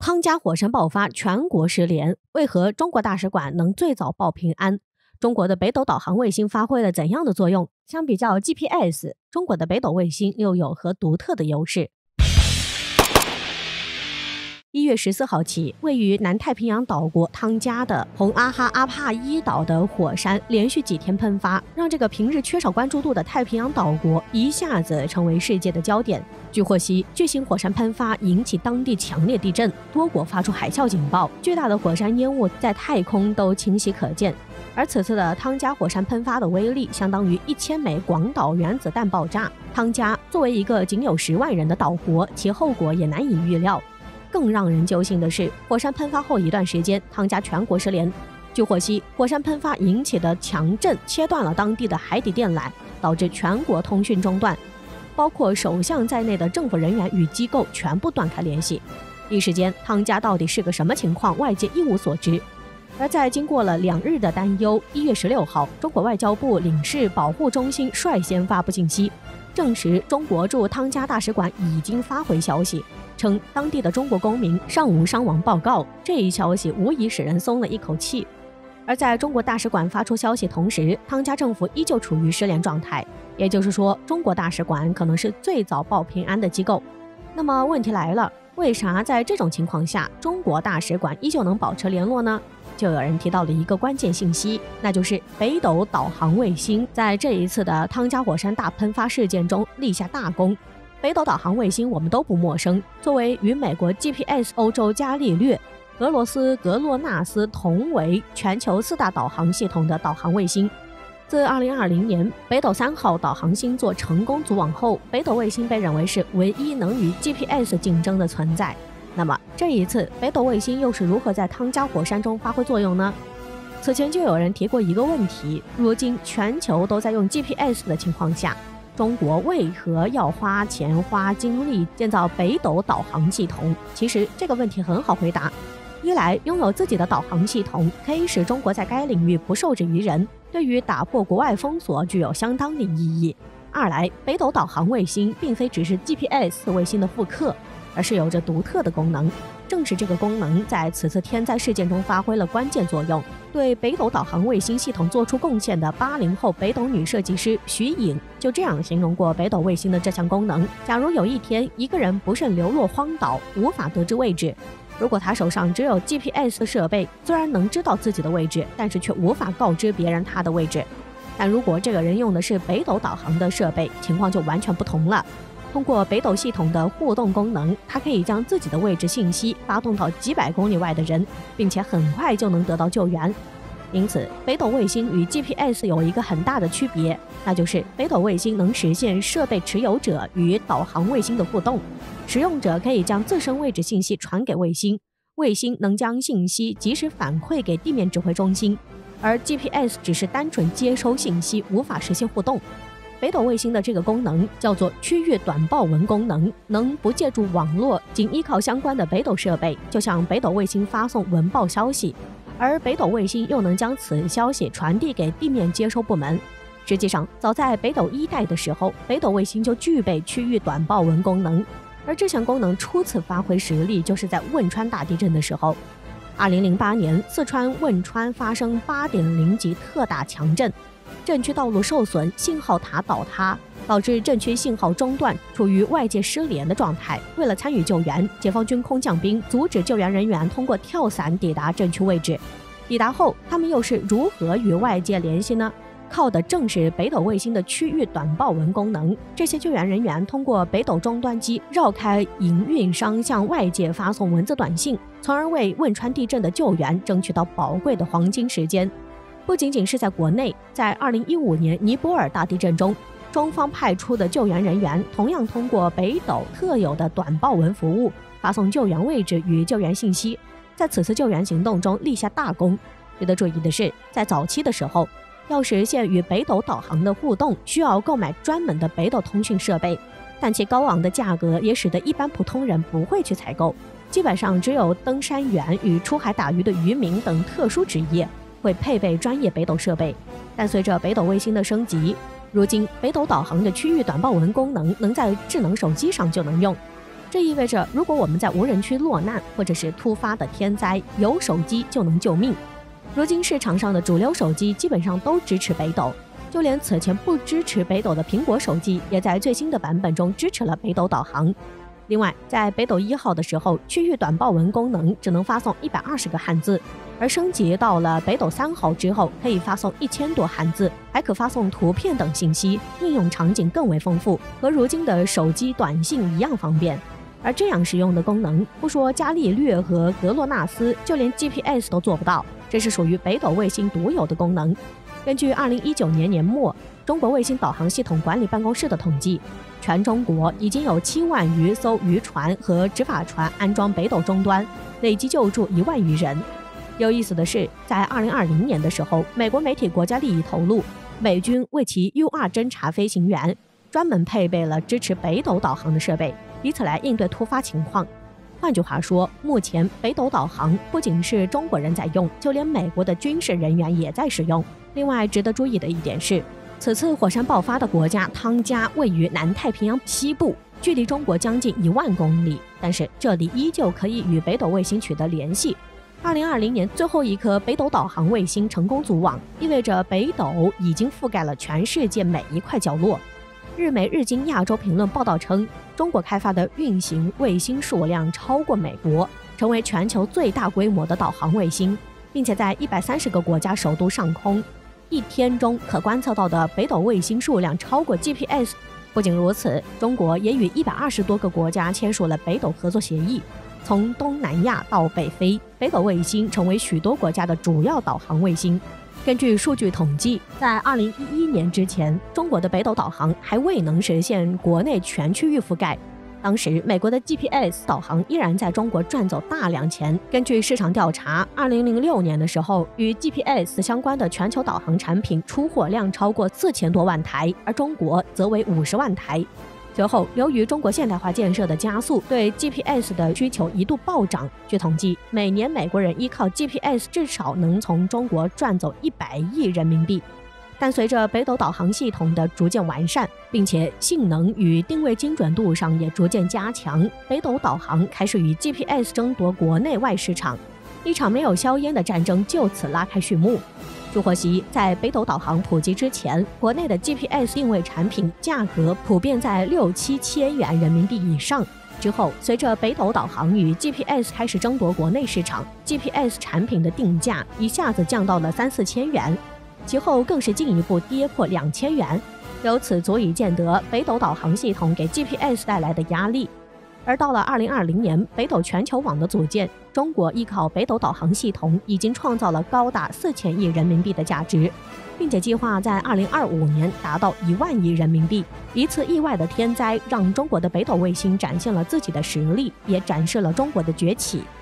汤加火山爆发，全国失联。为何中国大使馆能最早报平安？中国的北斗导航卫星发挥了怎样的作用？相比较 GPS， 中国的北斗卫星又有何独特的优势？1月14号起，位于南太平洋岛国汤加的洪阿哈阿帕伊岛的火山连续几天喷发，让这个平日缺少关注度的太平洋岛国一下子成为世界的焦点。据获悉，巨型火山喷发引起当地强烈地震，多国发出海啸警报，巨大的火山烟雾在太空都清晰可见。而此次的汤加火山喷发的威力相当于1000枚广岛原子弹爆炸。汤加作为一个仅有10万人的岛国，其后果也难以预料。更让人揪心的是，火山喷发后一段时间，汤加全国失联。据获悉，火山喷发引起的强震切断了当地的海底电缆，导致全国通讯中断，包括首相在内的政府人员与机构全部断开联系。一时间，汤加到底是个什么情况，外界一无所知。而在经过了2日的担忧，1月16号，中国外交部领事保护中心率先发布信息，证实中国驻汤加大使馆已经发回消息，称当地的中国公民尚无伤亡报告。这一消息无疑使人松了一口气。而在中国大使馆发出消息同时，汤加政府依旧处于失联状态，也就是说，中国大使馆可能是最早报平安的机构。那么问题来了，为啥在这种情况下，中国大使馆依旧能保持联络呢？就有人提到了一个关键信息，那就是北斗导航卫星在这一次的汤加火山大喷发事件中立下大功。北斗导航卫星我们都不陌生，作为与美国 GPS、欧洲伽利略、俄罗斯格洛纳斯同为全球4大导航系统的导航卫星。自2020年北斗3号导航星座成功组网后，北斗卫星被认为是唯一能与 GPS 竞争的存在。那么这一次北斗卫星又是如何在汤加火山中发挥作用呢？此前就有人提过一个问题，如今全球都在用 GPS 的情况下，中国为何要花钱花精力建造北斗导航系统？其实这个问题很好回答。一来，拥有自己的导航系统可以使中国在该领域不受制于人，对于打破国外封锁具有相当的意义。二来，北斗导航卫星并非只是 GPS 卫星的复刻，而是有着独特的功能。正是这个功能在此次天灾事件中发挥了关键作用。对北斗导航卫星系统做出贡献的80后北斗女设计师徐颖就这样形容过北斗卫星的这项功能：假如有一天一个人不慎流落荒岛，无法得知位置，如果他手上只有 GPS 设备，虽然能知道自己的位置，但是却无法告知别人他的位置。但如果这个人用的是北斗导航的设备，情况就完全不同了。通过北斗系统的互动功能，它可以将自己的位置信息发送到几百公里外的人，并且很快就能得到救援。因此，北斗卫星与 GPS 有一个很大的区别，那就是北斗卫星能实现设备持有者与导航卫星的互动。使用者可以将自身位置信息传给卫星，卫星能将信息及时反馈给地面指挥中心，而 GPS 只是单纯接收信息，无法实现互动。北斗卫星的这个功能叫做区域短报文功能，能不借助网络，仅依靠相关的北斗设备，就向北斗卫星发送文报消息，而北斗卫星又能将此消息传递给地面接收部门。实际上，早在北斗1代的时候，北斗卫星就具备区域短报文功能，而这项功能初次发挥实力就是在汶川大地震的时候。2008年，四川汶川发生8.0级特大强震，震区道路受损，信号塔倒塌，导致震区信号中断，处于外界失联的状态。为了参与救援，解放军空降兵阻止救援人员通过跳伞抵达震区位置。抵达后，他们又是如何与外界联系呢？靠的正是北斗卫星的区域短报文功能。这些救援人员通过北斗终端机绕开营运商，向外界发送文字短信，从而为汶川地震的救援争取到宝贵的黄金时间。不仅仅是在国内，在2015年尼泊尔大地震中，中方派出的救援人员同样通过北斗特有的短报文服务发送救援位置与救援信息，在此次救援行动中立下大功。值得注意的是，在早期的时候，要实现与北斗导航的互动，需要购买专门的北斗通讯设备，但其高昂的价格也使得一般普通人不会去采购，基本上只有登山员与出海打鱼的渔民等特殊职业会配备专业北斗设备。但随着北斗卫星的升级，如今北斗导航的区域短报文功能能在智能手机上就能用。 这意味着，如果我们在无人区落难，或者是突发的天灾，有手机就能救命。如今市场上的主流手机基本上都支持北斗，就连此前不支持北斗的苹果手机，也在最新的版本中支持了北斗导航。另外，在北斗1号的时候，区域短报文功能只能发送120个汉字，而升级到了北斗3号之后，可以发送1000多汉字，还可发送图片等信息，应用场景更为丰富，和如今的手机短信一样方便。而这样实用的功能，不说伽利略和格洛纳斯，就连 GPS 都做不到，这是属于北斗卫星独有的功能。根据2019年年末中国卫星导航系统管理办公室的统计，全中国已经有7万余艘渔船和执法船安装北斗终端，累计救助1万余人。有意思的是，在2020年的时候，美国媒体国家利益透露，美军为其 U2 侦察飞行员专门配备了支持北斗导航的设备，以此来应对突发情况。换句话说，目前北斗导航不仅是中国人在用，就连美国的军事人员也在使用。另外值得注意的一点是，此次火山爆发的国家汤加位于南太平洋西部，距离中国将近1万公里，但是这里依旧可以与北斗卫星取得联系。2020年最后一颗北斗导航卫星成功组网，意味着北斗已经覆盖了全世界每一块角落。日媒日经亚洲评论报道称，中国开发的运行卫星数量超过美国，成为全球最大规模的导航卫星，并且在130个国家首都上空，一天中可观测到的北斗卫星数量超过 GPS。 不仅如此，中国也与120多个国家签署了北斗合作协议，从东南亚到北非，北斗卫星成为许多国家的主要导航卫星。根据数据统计，在2011年之前，中国的北斗导航还未能实现国内全区域覆盖。当时，美国的 GPS 导航依然在中国赚走大量钱。根据市场调查，2006年的时候，与 GPS 相关的全球导航产品出货量超过4000多万台，而中国则为50万台。随后，由于中国现代化建设的加速，对 GPS 的需求一度暴涨。据统计，每年美国人依靠 GPS 至少能从中国赚走100亿人民币。但随着北斗导航系统的逐渐完善，并且性能与定位精准度上也逐渐加强，北斗导航开始与 GPS 争夺国内外市场，一场没有硝烟的战争就此拉开序幕。据获悉，在北斗导航普及之前，国内的 GPS 定位产品价格普遍在6-7千元人民币以上。之后，随着北斗导航与 GPS 开始争夺国内市场， GPS 产品的定价一下子降到了3-4千元，其后更是进一步跌破2000元。由此足以见得北斗导航系统给 GPS 带来的压力。而到了2020年，北斗全球网的组建，中国依靠北斗导航系统已经创造了高达4000亿人民币的价值，并且计划在2025年达到1万亿人民币。一次意外的天灾让中国的北斗卫星展现了自己的实力，也展示了中国的崛起。